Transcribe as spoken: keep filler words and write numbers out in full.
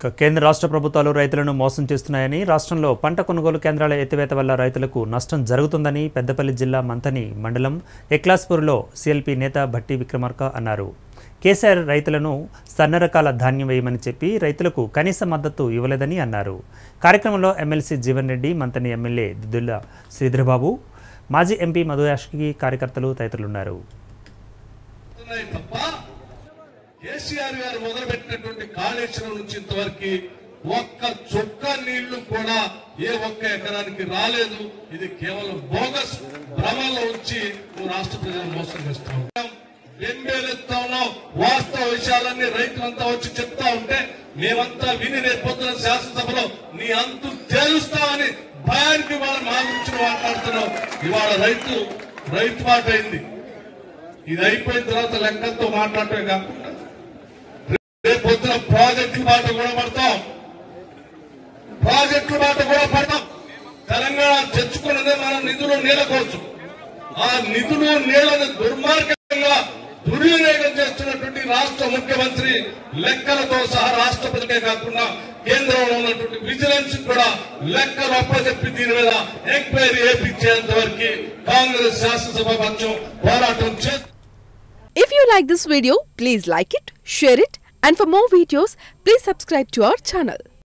కేంద్ర రాష్ట్ర ప్రభుత్వాలు రైతులను మోసం చేస్తున్నాయని, రాష్ట్రంలో పంట కొనుగోలు కేంద్రాల ఎత్తివేత వల్ల రైతులకు నష్టం జరుగుతుందని పెద్దపల్లి జిల్లా మంథని మండలం ఎక్లాస్పూర్లో సీఎల్పీ నేత భట్టి విక్రమార్క అన్నారు. కేసీఆర్ రైతులను సన్న రకాల ధాన్యం వేయమని చెప్పి రైతులకు కనీస మద్దతు ఇవ్వలేదని అన్నారు. కార్యక్రమంలో ఎమ్మెల్సీ జీవన్ రెడ్డి, మంథని ఎమ్మెల్యే దిద్దుల శ్రీధర్బాబు, మాజీ ఎంపీ మధు యాష్కి కార్యకర్తలు తదితరులున్నారు. కేసీఆర్ గారు మొదలుపెట్టినటువంటి కాళేశ్వరం నుంచి ఇంతవరకు ఒక్క చుక్క నీళ్లు కూడా ఏ ఒక్క ఎకరానికి రాలేదు. ఇది కేవలం బోగస్ భ్రమలో ఉంచి నువ్వు రాష్ట్ర ప్రజలను మోసం చేస్తావు. బెంబేలెత్తా ఉన్నావు. వాస్తవ విషయాలన్నీ రైతులంతా వచ్చి చెప్తా ఉంటే మేమంతా విని రేపొద్దున శాసనసభలో నీ అంతు తేలుస్తామని భయానికి వాళ్ళ మా గురించి మాట్లాడుతున్నావు. ఇవాళ రైతు రైతు మాట అయింది. ఇది అయిపోయిన తర్వాత లెక్కలతో మాట్లాడటమే కాకుండా రేపు పొద్దున ప్రాజెక్టుల మాట కూడా పడతాం. ప్రాజెక్టుల మాట కూడా పడతాం. తెలంగాణ తెచ్చుకున్నదే మనం నిధులు నీళ్ళకోవచ్చు. ఆ నిధులు నీళ్లను దుర్మార్గంగా దుర్వినియోగం చేస్తున్నటువంటి రాష్ట్ర ముఖ్యమంత్రి లెక్కలతో సహా రాష్ట్రపతికే కాకుండా కేంద్రంలో ఉన్నటువంటి విజిలెన్స్ కూడా లెక్కలు అప్పచెప్పి దీని మీద ఎంక్వైరీ చేయించేంత వరకు కాంగ్రెస్ శాసనసభ పక్షం పోరాటం చేస్తుంది. If you like this video, please like it, share it, and for more videos, please subscribe to our channel.